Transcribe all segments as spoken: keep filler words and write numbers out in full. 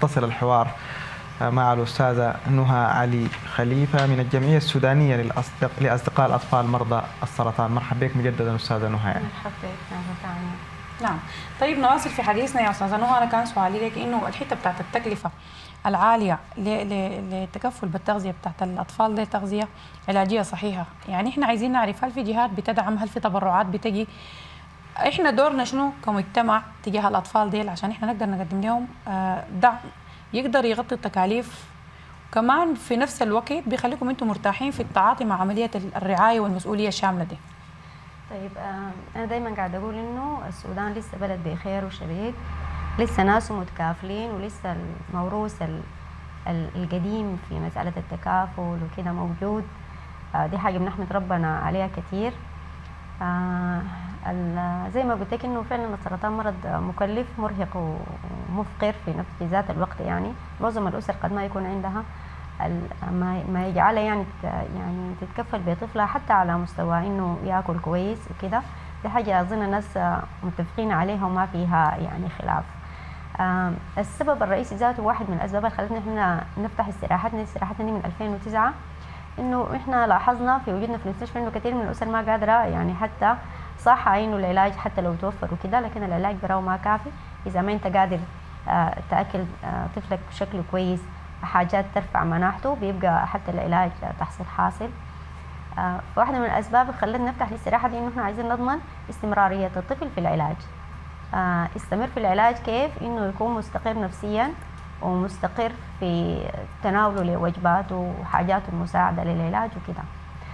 نتصل الحوار مع الأستاذة نهى علي خليفة من الجمعية السودانية للأصدق... لأصدقاء الأطفال مرضى السرطان. مرحبا بك مجددا أستاذة نهى. مرحبا بك. نعم. طيب نواصل في حديثنا يا أستاذة نهى. أنا كان سؤالي لك إنه الحتة بتاعت التكلفة العالية للتكفل بالتغذية بتاعت الأطفال دي تغذية علاجية صحيحة، يعني إحنا عايزين نعرف هل في جهات بتدعم، هل في تبرعات بتجي، إحنا دورنا شنو كمجتمع تجاه الأطفال ديل عشان إحنا نقدر نقدم لهم دعم يقدر يغطي التكاليف، كمان في نفس الوقت بيخليكم أنتم مرتاحين في التعاطي مع عملية الرعاية والمسؤولية الشاملة دي. طيب أنا دايما قاعدة أقول إنه السودان لسه بلد بخير وشديد، لسه ناسه متكافلين، ولسه الموروث القديم في مسألة التكافل وكده موجود. دي حاجة بنحمد ربنا عليها كثير. زي ما قلت لك إنه فعلا السرطان مرض مكلف مرهق ومفقر في نفس في ذات الوقت، يعني معظم الأسر قد ما يكون عندها ما يجعلها يعني يعني تتكفل بطفلها حتى على مستوى إنه ياكل كويس وكده. دي حاجة أظن الناس متفقين عليها وما فيها يعني خلاف. آه السبب الرئيسي ذاته واحد من الاسباب اللي خلتنا احنا نفتح استراحتنا استراحتنا دي من ألفين وتسعة، انه احنا لاحظنا في وجودنا في المستشفى انه كثير من الاسر ما قادره يعني حتى صح انه العلاج حتى لو توفر وكده، لكن العلاج براه ما كافي اذا ما انت قادر آه تاكل آه طفلك بشكل كويس حاجات ترفع مناعته، بيبقى حتى العلاج تحصيل حاصل. آه فواحده من الاسباب اللي خلتنا نفتح الاستراحه دي انه احنا عايزين نضمن استمراريه الطفل في العلاج. استمر في العلاج كيف؟ انه يكون مستقر نفسيا ومستقر في تناوله لوجباته وحاجاته المساعده للعلاج وكده.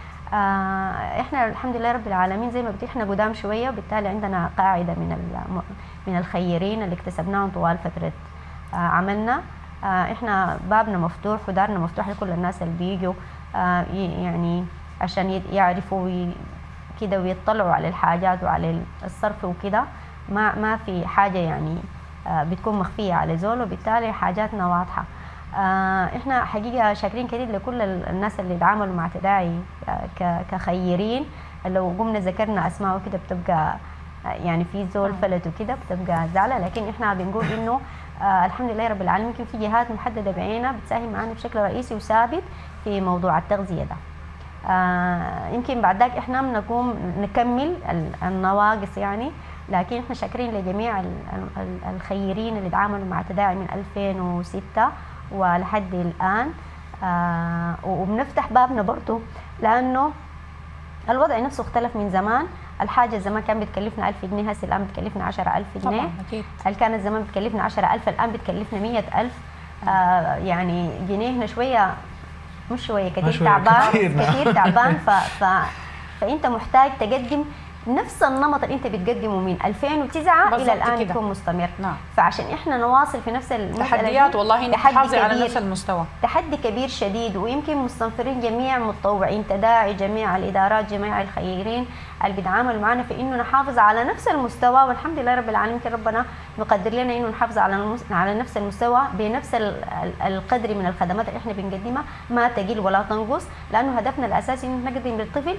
احنا الحمد لله رب العالمين زي ما قلت احنا قدام شويه، وبالتالي عندنا قاعده من من الخيرين اللي اكتسبناهم طوال فتره عملنا. احنا بابنا مفتوح ودارنا مفتوح لكل الناس اللي بيجوا يعني عشان يعرفوا كده ويطلعوا على الحاجات وعلى الصرف وكده. ما ما في حاجه يعني بتكون مخفيه على زول، وبالتالي حاجاتنا واضحه. احنا حقيقه شاكرين كثير لكل الناس اللي تعاملوا مع تداعي كخيرين. لو قمنا ذكرنا اسماء وكده بتبقى يعني في زول فلت وكده بتبقى زعله، لكن احنا بنقول انه الحمد لله رب العالمين يمكن في جهات محدده بعينها بتساهم معنا بشكل رئيسي وثابت في موضوع التغذيه ده. يمكن بعد ذاك احنا بنقوم نكمل النواقص يعني، لكن احنا شاكرين لجميع الخيرين اللي تعاملوا مع تداعي من ألفين وستة ولحد الان. آه وبنفتح بابنا برضه لانه الوضع نفسه اختلف من زمان. الحاجه زمان كان بتكلفنا ألف جنيه، هسه الان بتكلفنا عشرة ألف جنيه. طبعا اكيد. اللي كانت زمان بتكلفنا عشرة ألف الان بتكلفنا مية ألف. آه يعني جنيهنا شويه مش شويه كثير تعبان كتير, كتير تعبان. ف, ف فانت محتاج تقدم نفس النمط اللي انت بتقدمه من ألفين وتسعة الى الان يكون مستمر. نعم. فعشان احنا نواصل في نفس التحديات والله نحافظ على نفس المستوى. تحدي كبير شديد، ويمكن مستنفرين جميع متطوعين تداعي، جميع الادارات، جميع الخيرين اللي بيتعاملوا معنا في انه نحافظ على نفس المستوى. والحمد لله رب العالمين ربنا مقدر لنا انه نحافظ على على نفس المستوى بنفس القدر من الخدمات اللي احنا بنقدمها، ما تقل ولا تنقص، لانه هدفنا الاساسي انه نقدم للطفل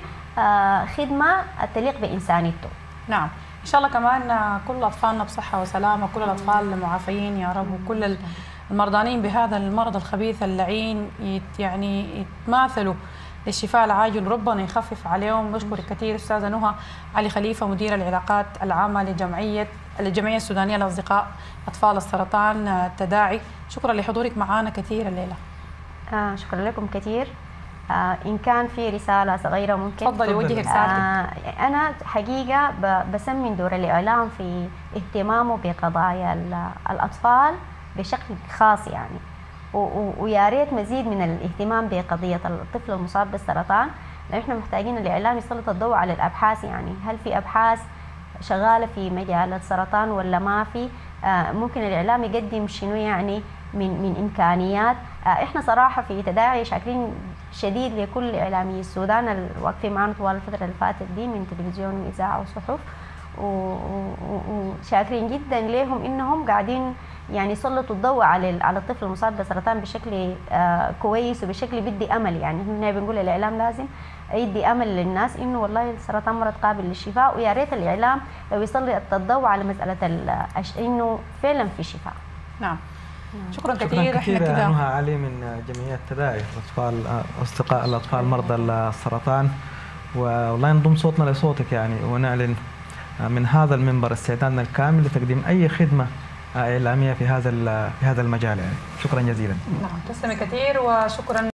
خدمه تليق بانسانيته. نعم ان شاء الله كمان كل اطفالنا بصحه وسلامه، كل الاطفال المعافيين يا رب، وكل المرضانين بهذا المرض الخبيث اللعين يعني يتماثلوا للشفاء العاجل، ربنا يخفف عليهم. بشكرك كثير استاذه نهى علي خليفه مدير العلاقات العامه لجمعيه الجمعيه السودانيه لاصدقاء اطفال السرطان التداعي. شكرا لحضورك معنا كثير الليله. آه شكرا لكم كثير. آه إن كان في رسالة صغيرة ممكن تفضلي وجهك سعادتك. آه أنا حقيقة بسمن دور الإعلام في اهتمامه بقضايا الأطفال بشكل خاص يعني، ويا ريت مزيد من الاهتمام بقضية الطفل المصاب بالسرطان، لأن إحنا محتاجين الإعلام يسلط الضوء على الأبحاث. يعني هل في أبحاث شغالة في مجال السرطان ولا ما في؟ آه ممكن الإعلام يقدم شنو يعني من من إمكانيات. آه إحنا صراحة في تداعي شاكرين شديد لكل اعلامي السودان الواقفين معنا طوال الفتره اللي فاتت دي من تلفزيون واذاعه وصحف، وشاكرين جدا لهم انهم قاعدين يعني يسلطوا الضوء على على الطفل المصاب بالسرطان بشكل آه كويس وبشكل بدي امل. يعني احنا بنقول الاعلام لازم يدي امل للناس انه والله السرطان مرض قابل للشفاء، ويا ريت الاعلام لو يسلط الضوء على مساله انه فعلا في شفاء. نعم شكرا شكرا كثير. احنا كثير كده نهى علي من جمعية تداعي أطفال أصدقاء الأطفال مرضى السرطان، والله ينضم صوتنا لصوتك يعني، ونعلن من هذا المنبر استعدادنا الكامل لتقديم أي خدمة إعلامية في هذا في هذا المجال يعني. شكرا جزيلا. نعم تسلمي كثير وشكرا.